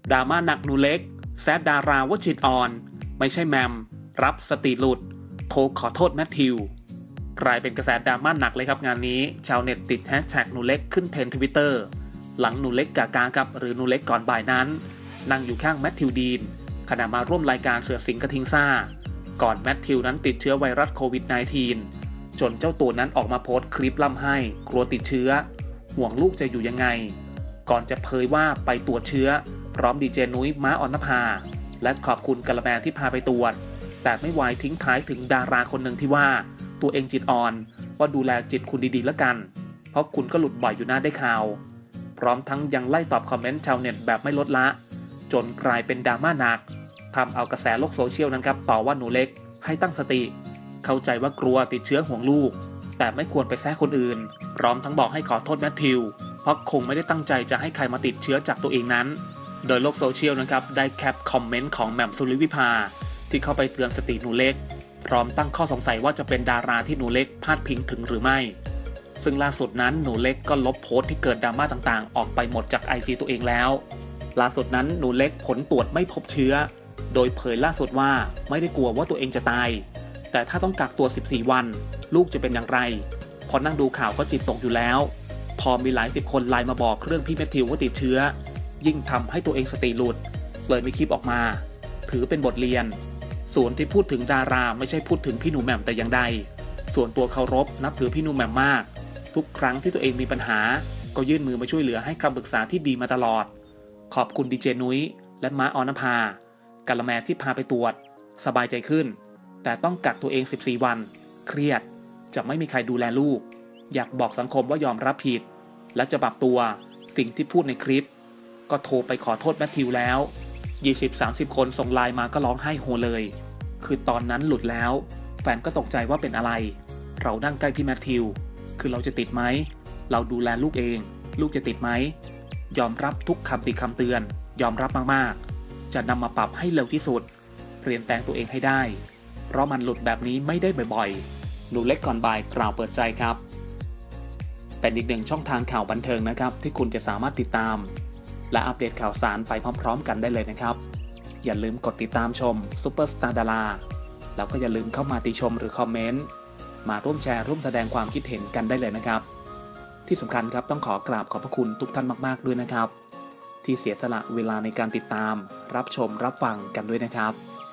ดราม่าหนักหนูเล็กแซดดาราว่าจิตอ่อนไม่ใช่แมมรับสติหลุดโทรขอโทษแมทธิวกลายเป็นกระแสดราม่าหนักเลยครับงานนี้ชาวเน็ตติดแฮชแท็กหนูเล็กขึ้นเทรนด์ Twitter หลังหนูเล็กกากากับหรือหนูเล็กก่อนบ่ายนั้นนั่งอยู่ข้างแมทธิวดีนขณะมาร่วมรายการเสือสิงกระทิงซ่าก่อนแมทธิวนั้นติดเชื้อไวรัสโควิด -19 จนเจ้าตัวนั้นออกมาโพสต์คลิปล่ำให้กลัวติดเชื้อห่วงลูกจะอยู่ยังไงก่อนจะเผยว่าไปตรวจเชื้อพร้อมดีเจนุ้ยม้าออนภาและขอบคุณกะละแมที่พาไปตรวจแต่ไม่วายทิ้งท้ายถึงดาราคนหนึ่งที่ว่าตัวเองจิตอ่อนว่าดูแลจิตคุณดีๆแล้วกันเพราะคุณก็หลุดบ่อยอยู่หน้าได้ข่าวพร้อมทั้งยังไล่ตอบคอมเมนต์ชาวเน็ตแบบไม่ลดละจนกลายเป็นดราม่าหนักทำเอากระแสโลกโซเชียลนั้นครับต่อว่าหนูเล็กให้ตั้งสติเข้าใจว่ากลัวติดเชื้อห่วงลูกแต่ไม่ควรไปแซะคนอื่นพร้อมทั้งบอกให้ขอโทษแมทธิวเพราะคงไม่ได้ตั้งใจจะให้ใครมาติดเชื้อจากตัวเองนั้นโดยโลกโซเชียลนะครับได้แคปคอมเมนต์ของแหม่มสุริวิภาที่เข้าไปเตือนสติหนูเล็กพร้อมตั้งข้อสงสัยว่าจะเป็นดาราที่หนูเล็กพาดพิงถึงหรือไม่ซึ่งล่าสุดนั้นหนูเล็กก็ลบโพสต์ที่เกิดดราม่าต่างๆออกไปหมดจาก IG ตัวเองแล้วล่าสุดนั้นหนูเล็กผลตรวจไม่พบเชื้อโดยเผยล่าสุดว่าไม่ได้กลัวว่าตัวเองจะตายแต่ถ้าต้องกักตัว14วันลูกจะเป็นอย่างไรพอนั่งดูข่าวก็จิตตกอยู่แล้วพอมีหลายสิบคนไลน์มาบอกเรื่องพี่แมทธิวว่าติดเชื้อยิ่งทำให้ตัวเองสติหลุดเลยมีคลิปออกมาถือเป็นบทเรียนส่วนที่พูดถึงดาราไม่ใช่พูดถึงพี่หนูแหม่มแต่อย่างใดส่วนตัวเคารพนับถือพี่หนูแหม่มมากทุกครั้งที่ตัวเองมีปัญหาก็ยื่นมือมาช่วยเหลือให้คำปรึกษาที่ดีมาตลอดขอบคุณดีเจนุ้ยและม้าออนภากะละแมที่พาไปตรวจสบายใจขึ้นแต่ต้องกักตัวเอง14วันเครียดจะไม่มีใครดูแลลูกอยากบอกสังคมว่ายอมรับผิดและจะปรับตัวสิ่งที่พูดในคลิปก็โทรไปขอโทษแมทธิวแล้ว 20-30 คนส่งไลน์มาก็ร้องไห้โฮเลยคือตอนนั้นหลุดแล้วแฟนก็ตกใจว่าเป็นอะไรเรานั่งใกล้พี่แมทธิวคือเราจะติดไหมเราดูแลลูกเองลูกจะติดไหมยอมรับทุกคำติคำเตือนยอมรับมากๆจะนำมาปรับให้เร็วที่สุดเปลี่ยนแปลงตัวเองให้ได้เพราะมันหลุดแบบนี้ไม่ได้บ่อยๆหนูเล็กก่อนบ่ายกล่าวเปิดใจครับเป็นอีกหนึ่งช่องทางข่าวบันเทิงนะครับที่คุณจะสามารถติดตามและอัปเดตข่าวสารไปพร้อมๆกันได้เลยนะครับอย่าลืมกดติดตามชมซุปเปอร์สตาร์ดาราแล้วก็อย่าลืมเข้ามาติชมหรือคอมเมนต์มาร่วมแชร์ร่วมแสดงความคิดเห็นกันได้เลยนะครับที่สำคัญครับต้องขอกราบขอบพระคุณทุกท่านมากๆด้วยนะครับที่เสียสละเวลาในการติดตามรับชมรับฟังกันด้วยนะครับ